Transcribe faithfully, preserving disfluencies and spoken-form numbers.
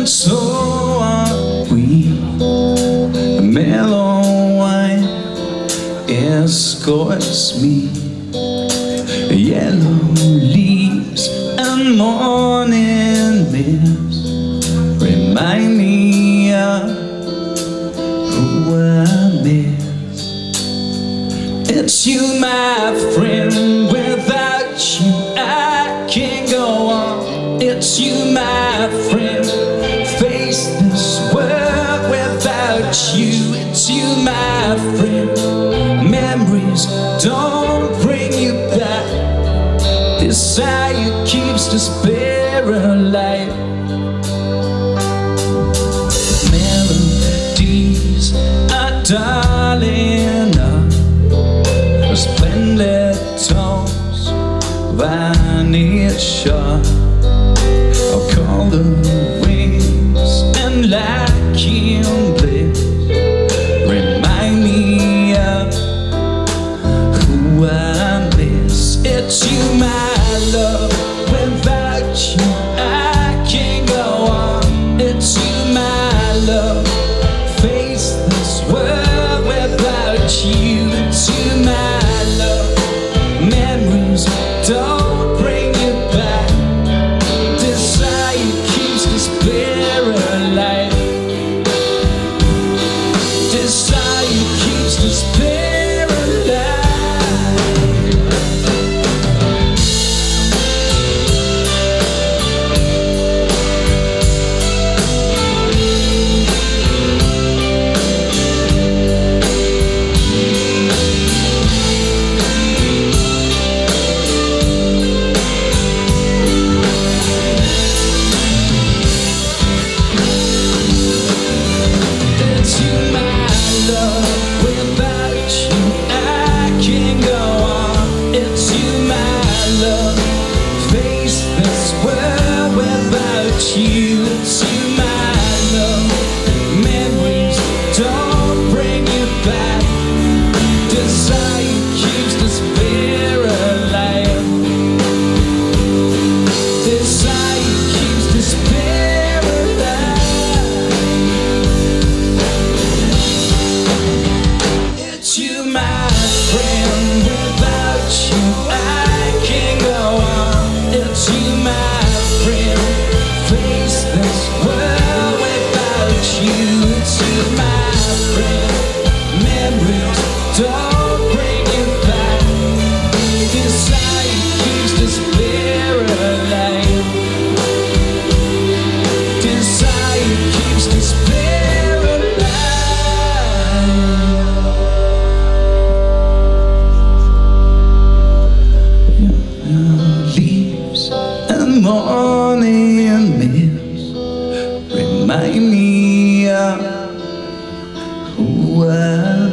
and so are we. A mellow wine escorts me. Yellow leaves and morning mist remind me of who I miss. It's you, my friend. Without you I can't go on. It's you, my friend. Face this world without you. It's you, my friend. Memories don't bring you back. Desire keeps despair alive. Melodies are darling of splendid tones, vanish shore. I'll call the wings and like in bliss remind me of who I miss. It's you, my love. Without you I can't go on. It's you, my love. Face this world without you. It's you, my love. Memories don't bring you back. Desire keeps despair alive. Desire keeps despair alive. You, it's you, my love. Memories don't bring you back. Desire keeps despair alive. Desire keeps despair alive. It's you, my friend. Without you I can't go on. It's you, my friend. Face this world without you. It's you, my friend. Memories don't bring you back. Desire keeps despair alive. Desire keeps despair alive. Leaves and morning mist remind me of who I